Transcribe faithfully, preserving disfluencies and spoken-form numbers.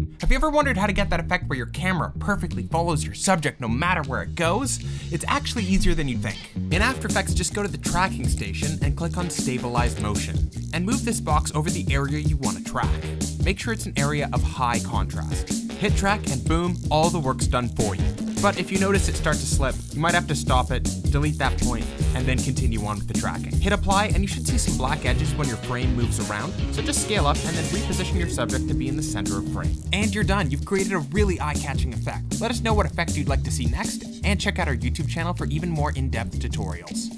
Have you ever wondered how to get that effect where your camera perfectly follows your subject no matter where it goes? It's actually easier than you'd think. In After Effects, just go to the tracking station and click on Stabilize Motion, and move this box over the area you want to track. Make sure it's an area of high contrast. Hit track and boom, all the work's done for you. But if you notice it start to slip, you might have to stop it, delete that point, and then continue on with the tracking. Hit apply and you should see some black edges when your frame moves around, so just scale up and then reposition your subject to be in the center of frame. And you're done, you've created a really eye-catching effect. Let us know what effect you'd like to see next, and check out our YouTube channel for even more in-depth tutorials.